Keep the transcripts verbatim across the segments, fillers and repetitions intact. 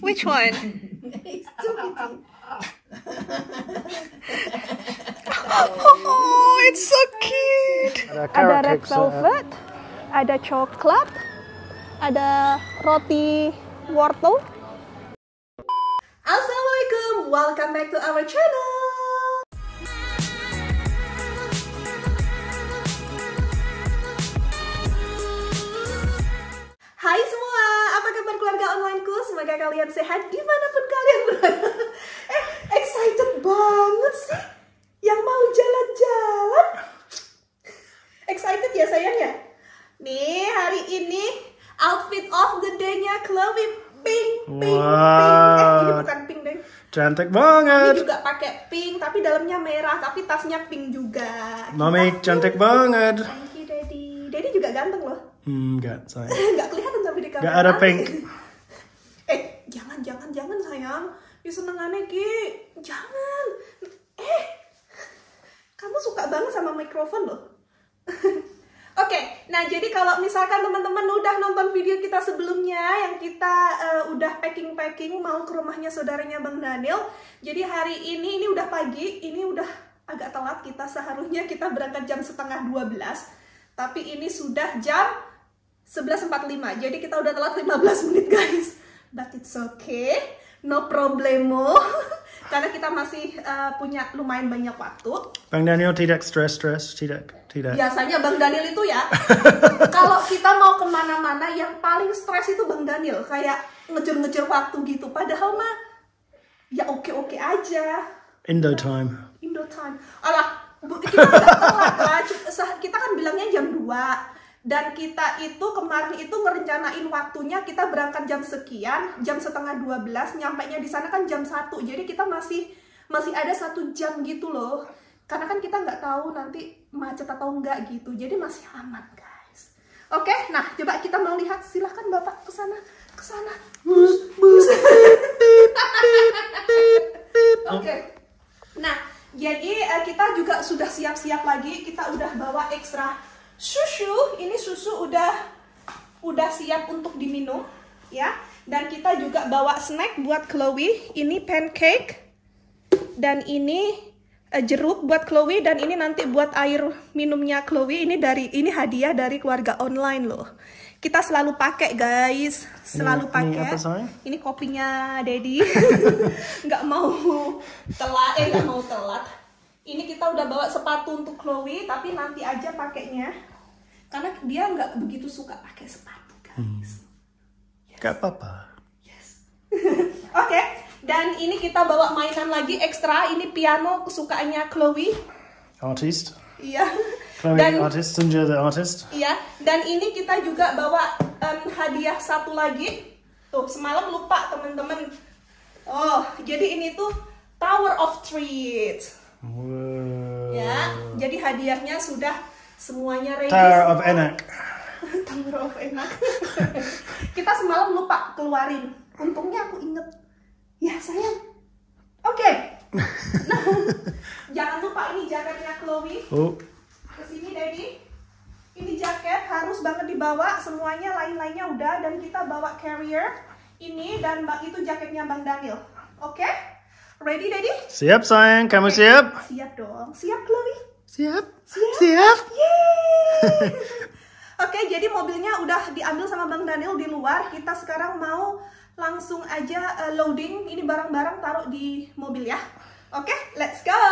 Which one? Oh, it's so cute. Ada red velvet, ada coklat, ada roti wortel. Assalamualaikum, welcome back to our channel. Hai semua, apa kabar keluarga onlineku? Semoga kalian sehat dimanapun kalian berada. Eh, excited banget sih yang mau jalan-jalan. Excited ya sayang ya? Nih, hari ini outfit of the day-nya Chloe pink, pink, wow. pink. Eh, ini bukan pink deh. Cantik banget. Ini juga pakai pink, tapi dalamnya merah, tapi tasnya pink juga. Mami Kita cantik tuh. banget. Thank you, Daddy. Daddy juga ganteng loh. Hmm, enggak sayang. Nggak kelihatan tapi di kamera. Nggak ada pink. Eh, jangan, jangan, jangan sayang. Ya senengannya Ki. Jangan. Eh, kamu suka banget sama mikrofon loh. Oke, okay, nah jadi kalau misalkan teman-teman udah nonton video kita sebelumnya yang kita uh, udah packing-packing mau ke rumahnya saudaranya Bang Daniel. Jadi hari ini, ini udah pagi, ini udah agak telat kita. Seharusnya kita berangkat jam setengah dua belas. Tapi ini sudah jam sebelas empat puluh lima. Jadi kita udah telat lima belas menit guys. But it's okay, no problemo. Karena kita masih uh, punya lumayan banyak waktu. Bang Daniel tidak stres-stres, tidak, tidak. Biasanya Bang Daniel itu ya, kalau kita mau kemana-mana yang paling stres itu Bang Daniel. Kayak ngejar-ngejar waktu gitu. Padahal mah ya oke-oke aja. Indo time. Indo time. Alah, kita nggak telat lah. Kita kan bilangnya jam dua. Dan kita itu kemarin itu ngerencanain waktunya kita berangkat jam sekian, jam setengah dua belas, nyampainya di sana kan jam satu. Jadi kita masih masih ada satu jam gitu loh. Karena kan kita nggak tahu nanti macet atau enggak gitu. Jadi masih aman guys. Oke, nah coba kita mau lihat. Silahkan Bapak ke sana, ke sana. Bus, bus. Oke. Nah, jadi kita juga sudah siap-siap lagi. Kita udah bawa ekstra susu. Ini susu udah udah siap untuk diminum ya. Dan kita juga bawa snack buat Chloe. Ini pancake dan ini uh, jeruk buat Chloe, dan ini nanti buat air minumnya Chloe. Ini dari ini hadiah dari keluarga online loh. Kita selalu pakai guys, selalu ini, pakai. Ini, apa, ini kopinya Daddy. Nggak mau telat, eh nggak mau telat. Ini kita udah bawa sepatu untuk Chloe, tapi nanti aja pakainya. Karena dia nggak begitu suka pakai sepatu, guys. Hmm. Yes. Gak apa-apa. Yes. Oke, okay. Dan ini kita bawa mainan lagi ekstra. Ini piano kesukaannya Chloe. Artist. Iya. Chloe dan, artist, Senja the artist. Iya. Dan ini kita juga bawa um, hadiah satu lagi. Tuh, semalam lupa teman-teman. Oh, jadi ini tuh Tower of Treats. Wow. Ya, jadi hadiahnya sudah semuanya ready. Tower of Enak. Tower of Enak. Kita semalam lupa keluarin. Untungnya aku inget. Ya sayang. Oke. Okay. Nah, jangan lupa ini jaketnya Chloe. Oh. Kesini Daddy. Ini jaket harus banget dibawa. Semuanya lain-lainnya udah. Dan kita bawa carrier. Ini dan itu jaketnya Bang Daniel. Oke? Okay? Ready Daddy? Siap sayang. Kamu okay. siap? Siap dong. Siap Chloe? Siap. Siap. Siap. Yeay. Oke, jadi mobilnya udah diambil sama Bang Daniel di luar. Kita sekarang mau langsung aja uh, loading ini barang-barang, taruh di mobil ya. Oke, let's go.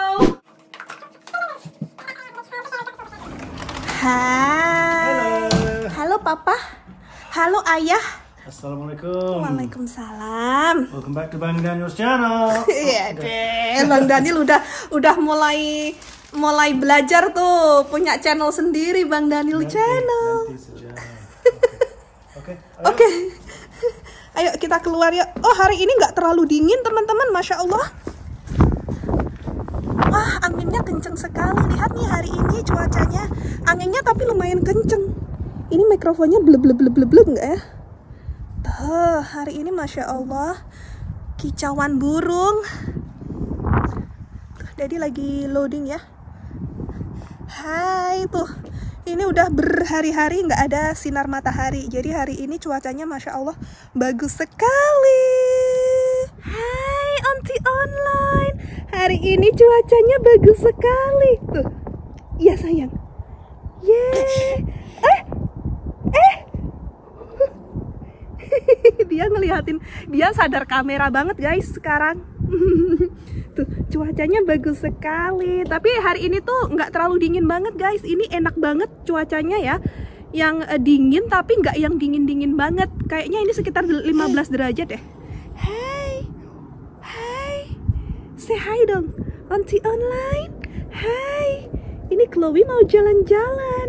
Hai. Halo. Halo Papa. Halo Ayah. Assalamualaikum. Waalaikumsalam. Welcome back to Bang Daniel's channel. Iya deh, Bang Daniel udah udah mulai mulai belajar tuh, punya channel sendiri Bang Daniel nanti, channel. Nanti saja. Oke. Oke. Oke. Ayo kita keluar ya. Oh, hari ini nggak terlalu dingin teman-teman, Masya Allah. Wah, anginnya kenceng sekali. Lihat nih hari ini cuacanya. Anginnya tapi lumayan kenceng. Ini mikrofonnya bleb bleb bleb bleb bleb nggak ya? Tuh, hari ini Masya Allah kicauan burung. Tuh, Daddy lagi loading ya. Hai tuh. Ini udah berhari-hari nggak ada sinar matahari. Jadi hari ini cuacanya Masya Allah bagus sekali. Hai Auntie Online. Hari ini cuacanya bagus sekali. Tuh. Iya sayang. Yeay. Eh. Eh. Dia ngeliatin, dia sadar kamera banget guys sekarang. Tuh, cuacanya bagus sekali. Tapi hari ini tuh nggak terlalu dingin banget guys. Ini enak banget cuacanya ya. Yang uh, dingin tapi nggak yang dingin-dingin banget. Kayaknya ini sekitar lima belas derajat deh. Hai. Hai. Say hi dong. Auntie Online. Hai. Ini Chloe mau jalan-jalan.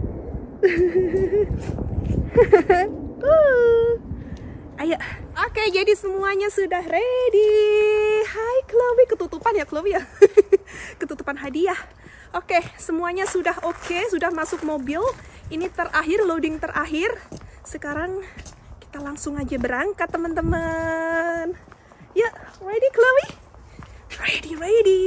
uh. Ayo. Oke, jadi semuanya sudah ready. Hai Chloe, ketutupan ya Chloe ya. Ketutupan hadiah. Oke, semuanya sudah oke, sudah masuk mobil. Ini terakhir, loading terakhir. Sekarang kita langsung aja berangkat teman-teman. Ya, ready Chloe? Ready, ready.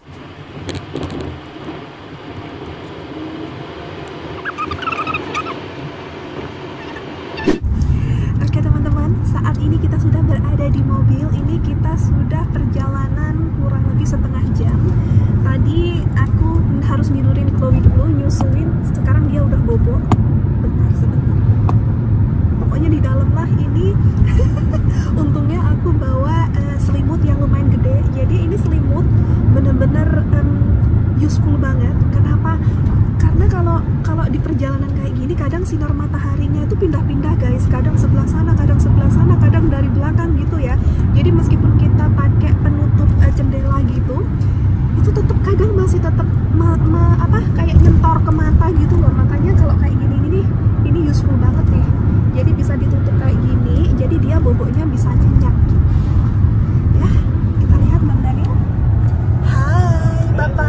Oke teman-teman, saat ini kita sudah berada di mobil. Ini kita sudah perjalanan kurang lebih setengah jam. Tadi aku harus nidurin Chloe dulu, nyusuin. Sekarang dia udah bobo. Bentar, sebentar. Pokoknya di dalam lah ini. Untungnya aku bawa uh, selimut yang lumayan gede. Jadi ini selimut bener-bener um, useful banget. Kenapa? Karena kalau kalau di perjalanan kayak gini kadang sinar mataharinya itu pindah-pindah guys. Kadang sebelah sana, kadang sebelah sana, kadang dari belakang gitu ya. Jadi meskipun kita pakai penutup uh, jendela gitu, itu tetap kadang masih tetap me, me, apa kayak nyentor ke mata gitu loh. Makanya kalau kayak gini ini ini useful banget nih. Jadi bisa ditutup kayak gini, jadi dia boboknya bisa nyenyak gitu. Ya, kita lihat Bang Daniel. Hai Bapak.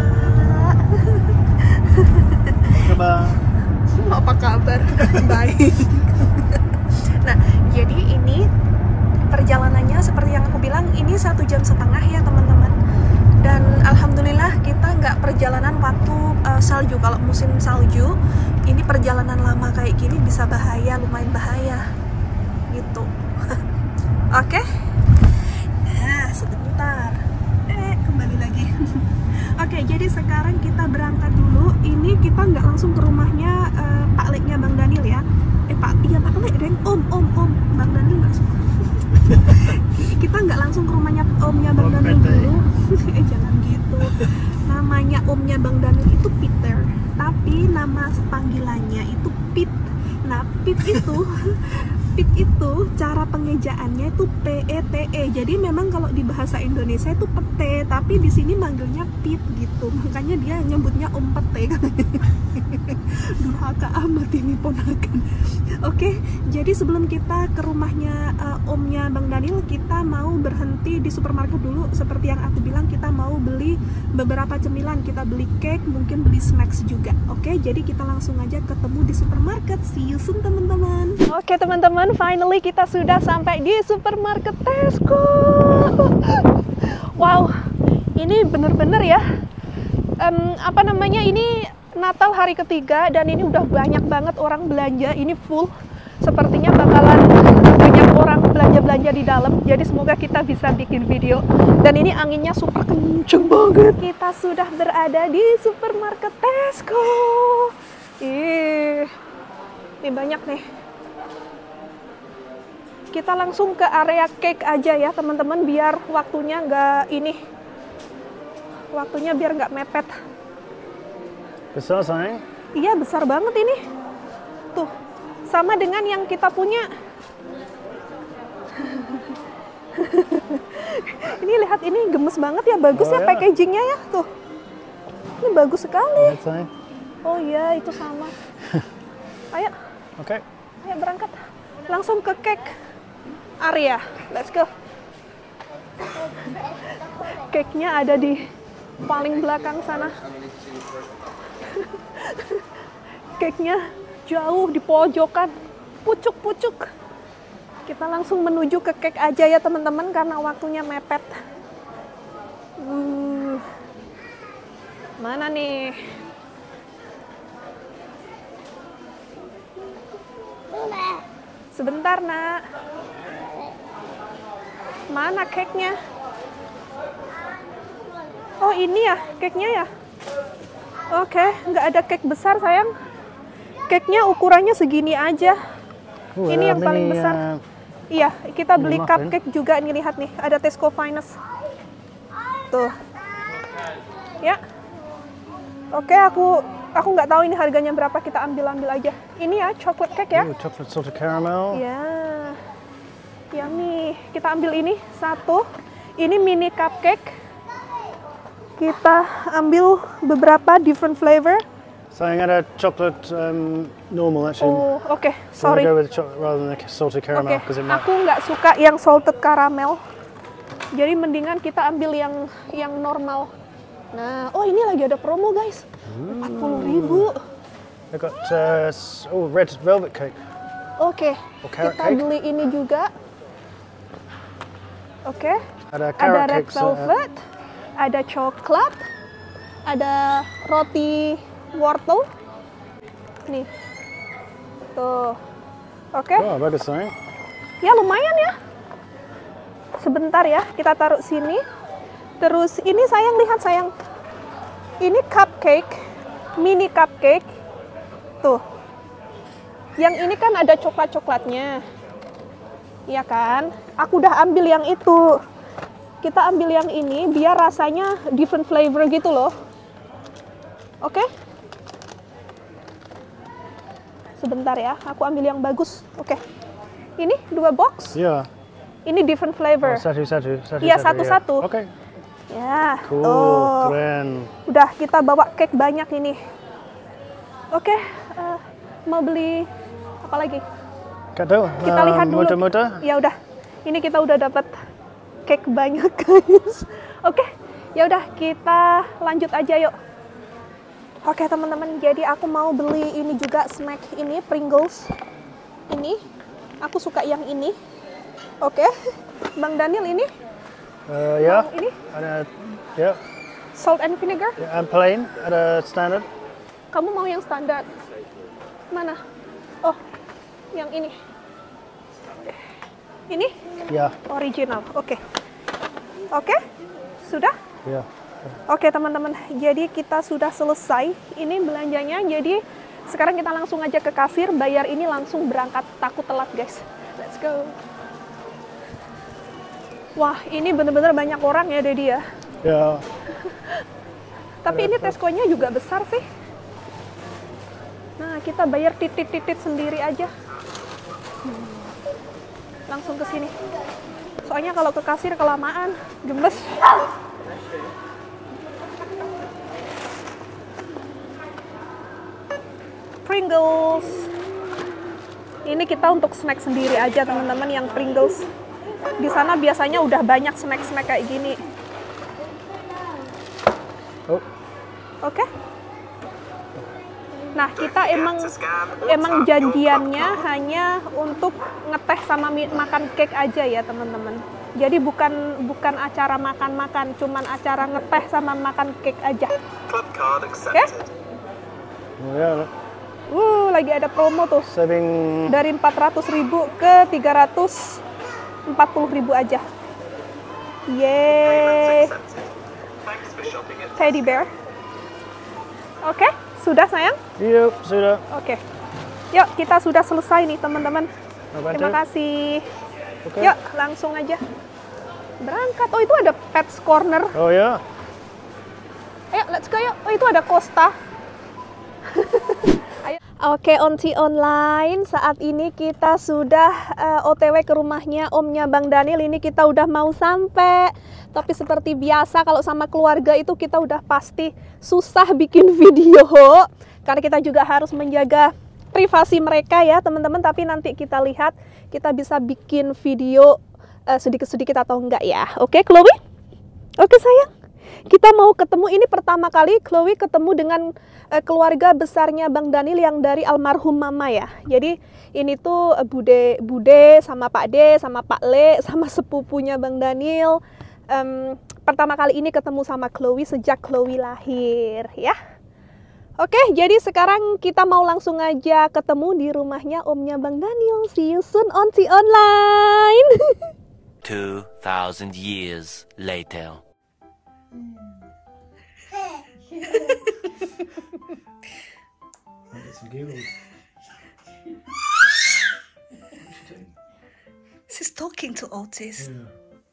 Bang. Apa kabar? Baik. Nah, jadi ini perjalanannya seperti yang aku bilang, ini satu jam setengah ya teman-teman. Dan alhamdulillah kita nggak perjalanan waktu uh, salju. Kalau musim salju, ini perjalanan lama kayak gini bisa bahaya, lumayan bahaya gitu. Oke. Okay? Nah, sebentar. Eh, kembali lagi. Oke, okay, jadi sekarang kita berangkat dulu. Ini kita nggak langsung ke rumahnya uh, Pak Leknya Bang Daniel ya. Eh Pak, iya Pak Lek, Deng. Om, Om, Om. Bang Daniel nggak suka. Kita nggak langsung ke rumahnya omnya Bang Daniel dulu. Eh jangan gitu. Namanya omnya Bang Daniel itu Peter, tapi nama panggilannya itu Pit. Nah, Pit itu Pit itu cara pengejaannya itu P E T E. Jadi memang kalau di bahasa Indonesia itu pete, tapi di sini manggilnya Pit gitu. Makanya dia nyebutnya Om Pete. Durhaka amat ini ponakan. Oke, jadi sebelum kita ke rumahnya uh, omnya Bang Daniel, kita mau berhenti di supermarket dulu. Seperti yang aku bilang, kita mau beli beberapa cemilan. Kita beli cake, mungkin beli snacks juga. Oke, jadi kita langsung aja ketemu di supermarket. See you soon teman-teman. Oke teman-teman, finally kita sudah sampai di supermarket Tesco. Wow, ini bener-bener ya. Um, apa namanya ini? Natal hari ketiga dan ini udah banyak banget orang belanja. Ini full, sepertinya bakalan banyak orang belanja-belanja di dalam. Jadi semoga kita bisa bikin video. Dan ini anginnya super kenceng banget. Kita sudah berada di supermarket Tesco. Ih, ini banyak nih. Kita langsung ke area cake aja ya teman-teman, biar waktunya nggak ini, waktunya biar nggak mepet. Besar sayang? Iya, besar banget ini. Tuh, sama dengan yang kita punya. Ini lihat, ini gemes banget ya, bagus oh, ya, ya packagingnya ya. Tuh, ini bagus sekali. Lihat, oh iya, itu sama. Ayo. Oke. Okay. Ayo berangkat. Langsung ke cake area. Let's go. Cake-nya ada di paling belakang sana. Cake-nya jauh di pojokan, pucuk-pucuk. Kita langsung menuju ke cake aja ya teman-teman, karena waktunya mepet. Uh, mana nih? Sebentar nak. Mana cake-nya? Oh ini ya cake-nya ya? Oke, nggak ada cake besar sayang. Cake-nya ukurannya segini aja. Oh, Ini ada yang paling mini, besar. uh, Iya, kita beli mini muffin. cupcake juga nih, lihat nih, ada Tesco Finest. Tuh. Ya. Oke, aku aku nggak tahu ini harganya berapa, kita ambil-ambil aja. Ini ya chocolate cake ya. Ooh, chocolate salted caramel. Ya. Yummy. Kita ambil ini satu. Ini mini cupcake. Kita ambil beberapa different flavor. Sayang ada chocolate um, normal actually. Oh, oke. Okay. So Sorry. we'll go with chocolate rather than the salted caramel Oke. because it might. Aku nggak suka yang salted caramel. Jadi mendingan kita ambil yang yang normal. Nah, oh ini lagi ada promo guys. empat puluh ribu. They've got uh, s- oh red velvet cake. Oke. Oh, carrot Kita cake. beli ini juga. Oke. Ada Ada carrot red cakes. uh, velvet. Ada coklat, ada roti wortel, nih, tuh, oke, Oh, bagus sayang. ya lumayan ya. Sebentar ya, kita taruh sini. Terus ini sayang lihat sayang, ini cupcake, mini cupcake, tuh. Yang ini kan ada coklat-coklatnya, ya kan? Aku udah ambil yang itu. Kita ambil yang ini biar rasanya different flavor gitu loh. Oke? Sebentar ya, aku ambil yang bagus. Oke. Ini dua box. Yeah. Ini different flavor. Oh, satu satu satu. Iya, satu, satu-satu. yeah. Oke. Ya. Cool. Tuh. Keren. Udah kita bawa cake banyak ini. Oke, eh, mau beli apa lagi? Gak tahu. Kita um, lihat dulu. Mudah-mudah. Ya udah. Ini kita udah dapat cake banyak guys. Oke, ya udah kita lanjut aja yuk. Oke teman-teman, jadi aku mau beli ini juga snack ini Pringles. Ini, aku suka yang ini. Oke, Bang Daniel ini, Uh, ya. yang ini Ada. Ya. salt and vinegar. Yeah, and plain. Ada standard. Kamu mau yang standar? Mana? Oh, yang ini. Ini Ya. original. Oke, oke, sudah. Ya. Oke teman-teman, jadi kita sudah selesai ini belanjanya. Jadi sekarang kita langsung aja ke kasir, bayar ini langsung berangkat, takut telat guys. Let's go. Wah ini bener-bener banyak orang ya Dedi ya. Ya. Tapi ini Tesco-nya juga besar sih. Nah kita bayar titit-titit sendiri aja. Hmm. Langsung ke sini. Soalnya kalau ke kasir kelamaan, gemes. Pringles. Ini kita untuk snack sendiri aja teman-teman yang Pringles. Di sana biasanya udah banyak snack-snack kayak gini. Oh. Oke. Nah, kita emang emang janjiannya hanya untuk ngeteh sama mi- makan cake aja ya, teman-teman. Jadi bukan bukan acara makan-makan, cuman acara ngeteh sama makan cake aja. Oke? Oh, ya. Uh, lagi ada promo tuh. Saving. Dari empat ratus ribu ke tiga ratus empat puluh ribu aja. Yeay. Teddy bear. Oke, sudah sayang? Yuk, sudah. Oke. Yuk, kita sudah selesai nih, teman-teman. Mau bantu? Terima kasih. Oke. Yuk, langsung aja. Berangkat. Oh, itu ada Pets Corner. Oh ya. Ayo, let's go yuk. Oh, itu ada Costa. Ayo. Oke, Onti Online. Saat ini kita sudah uh, O T W ke rumahnya omnya Bang Daniel. Ini kita udah mau sampai. Tapi seperti biasa kalau sama keluarga itu kita udah pasti susah bikin video. Karena kita juga harus menjaga privasi mereka ya, teman-teman. Tapi nanti kita lihat kita bisa bikin video uh, sedikit-sedikit atau enggak ya. Oke, Chloe? Oke, sayang. Kita mau ketemu, ini pertama kali Chloe ketemu dengan uh, keluarga besarnya Bang Daniel yang dari almarhum mama ya. Jadi ini tuh uh, Bude, Bude sama Pak D, sama Pak Le, sama sepupunya Bang Daniel. Um, pertama kali ini ketemu sama Chloe sejak Chloe lahir ya. Oke, jadi sekarang kita mau langsung aja ketemu di rumahnya omnya Bang Daniel. See you soon on T Online. Two thousand years later. I'll get some giggles. She's talking to Otis. Yeah.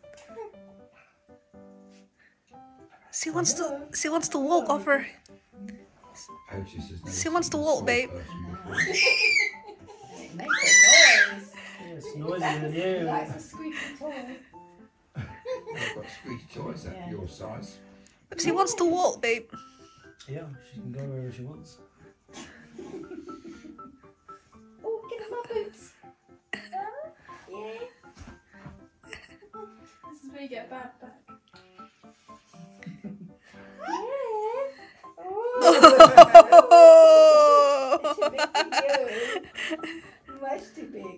She wants to. She wants to walk over. Otis has never She wants to seen a walk, slow babe. person before. Make a noise. Yeah, it's noisier than you. Likes a squeaky toy. I've got squeaky toys at Yeah. your size. She wants to walk, babe. Yeah, she can go wherever she wants. Oh, get my boots. Huh? Yeah. This is where you get a bad back. Yeah. Oh. It's too big for you. Much too big.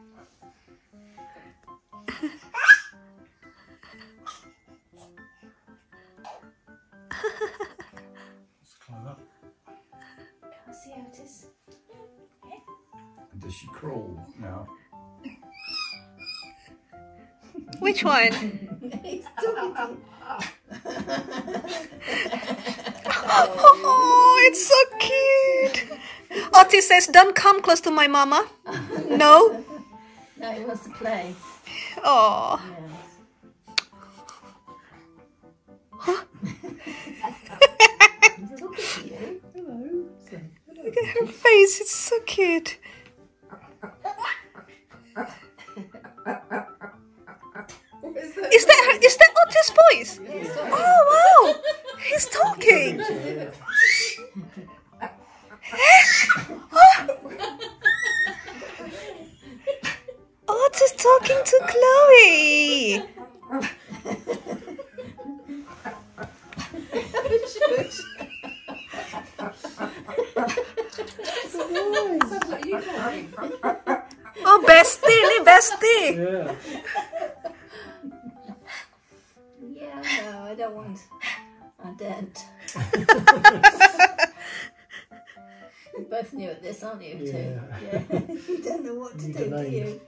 Let's climb up. Can't see Otis. And does she crawl now? Which one? He's talking to Oh, it's so cute. Otis says, "Don't come close to my mama." No. No, he wants to play. Oh. He's talking to you. Hello. Look at her face. It's so cute. Is that her, is that Otis' voice? Oh wow! He's talking. Otis talking to Chloe. Oh, bestie, ini bestie. Yeah. Yeah, no, I don't want. I don't. You're both new at this, aren't you? Too? Yeah. Yeah. You don't know what to Need do, a do name. you?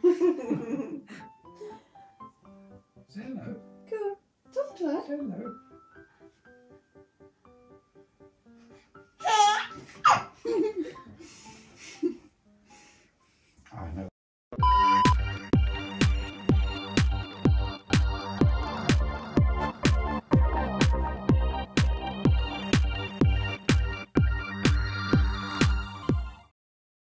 Say hello. Go, talk to her. Say hello.